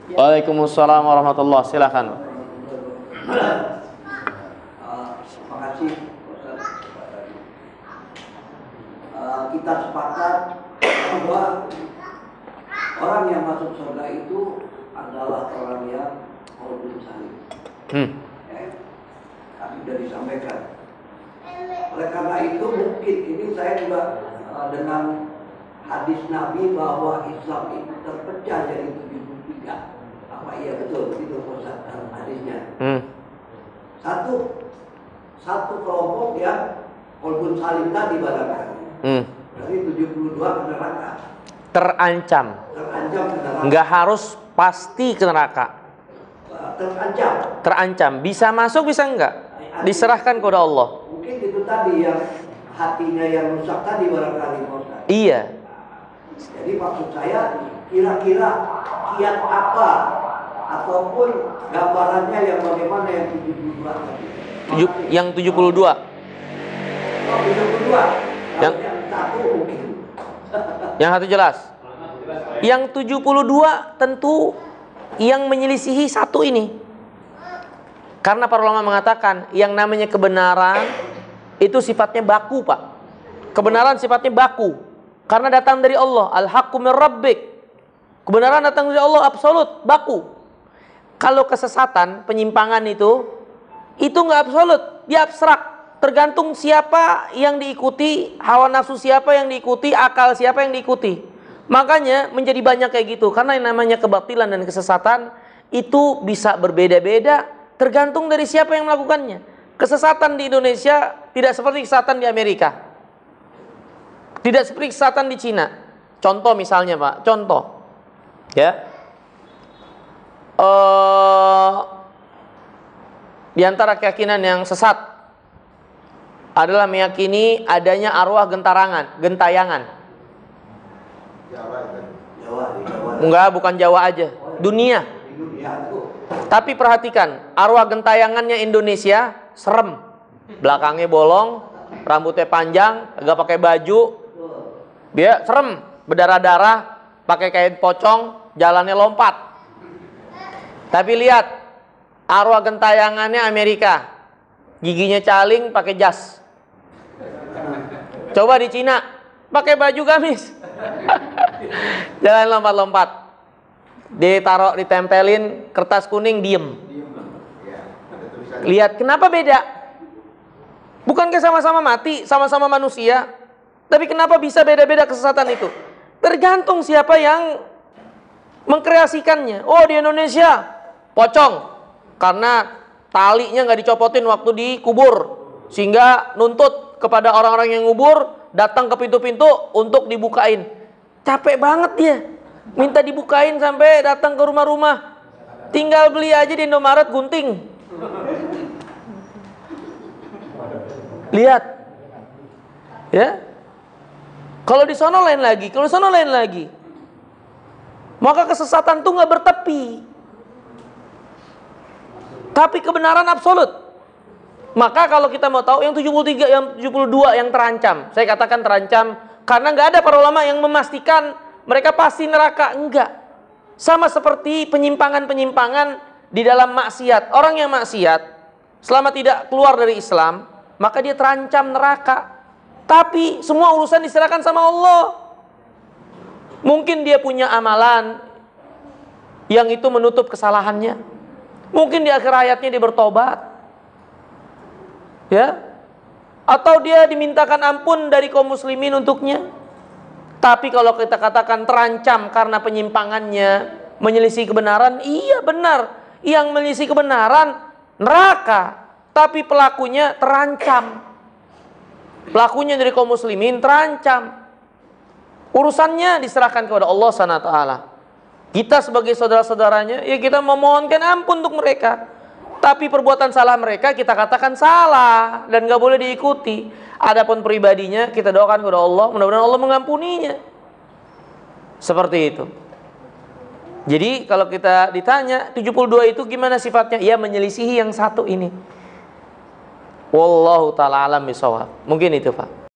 Waalaikumsalam warahmatullahi wabarakatuh. Silakan. Terima kasih Ustaz. Kita sepakat bahwa orang yang masuk surga itu adalah orang yang qalbun salim. Tadi sudah disampaikan. Oleh karena itu mungkin ini saya juga dengan hadis Nabi bahwa Islam itu terpecah jadi 73. Apa iya betul itu Ustaz dalam hadisnya? Satu kelompok yang qalbun salim tadi barangkali. Dari 72 ke neraka. Terancam ke neraka. Nggak harus pasti ke neraka. Terancam. Bisa masuk, bisa enggak. Diserahkan kepada Allah. Mungkin itu tadi yang hatinya yang rusak tadi barangkali Ustaz. Iya. Jadi maksud saya kira-kira kiat apa ataupun gambarannya yang bagaimana yang 72 tadi? Yang 72. Oh, 72. Yang satu mungkin. Yang satu jelas. Yang 72 tentu yang menyelisihi satu ini. Karena para ulama mengatakan yang namanya kebenaran itu sifatnya baku, Pak. Kebenaran sifatnya baku karena datang dari Allah. Al-haqqu min rabbik. Kebenaran datang dari Allah absolut, baku. Kalau kesesatan, penyimpangan itu nggak absolut, dia abstrak. Tergantung siapa yang diikuti, hawa nafsu siapa yang diikuti, akal siapa yang diikuti. Makanya menjadi banyak kayak gitu. Karena yang namanya kebatilan dan kesesatan itu bisa berbeda-beda tergantung dari siapa yang melakukannya. Kesesatan di Indonesia tidak seperti kesesatan di Amerika. Tidak seperti kesesatan di Cina. Contoh misalnya Pak, contoh. Ya. Di antara keyakinan yang sesat adalah meyakini adanya arwah gentayangan. Jawa. Enggak, bukan Jawa aja. Dunia. Tapi perhatikan, arwah gentayangannya Indonesia serem. Belakangnya bolong, rambutnya panjang, agak pakai baju. Dia serem, berdarah-darah, pakai kain pocong, jalannya lompat. Tapi lihat, arwah gentayangannya Amerika. Giginya caling, pakai jas. Coba di Cina, pakai baju gamis. Jalan lompat-lompat. Ditaruh, ditempelin kertas kuning, diem. Lihat, kenapa beda? Bukankah sama-sama mati, sama-sama manusia? Tapi kenapa bisa beda-beda kesesatan itu? Tergantung siapa yang mengkreasikannya. Oh, di Indonesia pocong karena talinya nggak dicopotin waktu dikubur, sehingga nuntut kepada orang-orang yang ngubur datang ke pintu-pintu untuk dibukain. Capek banget dia, minta dibukain sampai datang ke rumah-rumah. Tinggal beli aja di Indomaret gunting. Lihat, ya. Kalau di sono lain lagi, kalau di sono lain lagi. Maka kesesatan tuh nggak bertepi. Tapi kebenaran absolut. Maka kalau kita mau tahu yang 73, yang 72 yang terancam. Saya katakan terancam karena nggak ada para ulama yang memastikan mereka pasti neraka. Enggak. Sama seperti penyimpangan-penyimpangan di dalam maksiat. Orang yang maksiat selama tidak keluar dari Islam, maka dia terancam neraka. Tapi semua urusan diserahkan sama Allah. Mungkin dia punya amalan yang itu menutup kesalahannya. Mungkin di akhir hayatnya dia bertobat. Ya. Atau dia dimintakan ampun dari kaum muslimin untuknya. Tapi kalau kita katakan terancam karena penyimpangannya, menyelisih kebenaran, iya benar. Yang menyelisih kebenaran neraka, tapi pelakunya terancam. Pelakunya dari kaum muslimin terancam. Urusannya diserahkan kepada Allah SWT. Kita sebagai saudara-saudaranya, ya kita memohonkan ampun untuk mereka. Tapi perbuatan salah mereka kita katakan salah dan gak boleh diikuti. Adapun pribadinya kita doakan kepada Allah, mudah-mudahan Allah mengampuninya. Seperti itu. Jadi kalau kita ditanya 72 itu gimana sifatnya? Ya menyelisihi yang satu ini. Wallahu ta'ala alam bisawab. Mungkin itu Pak.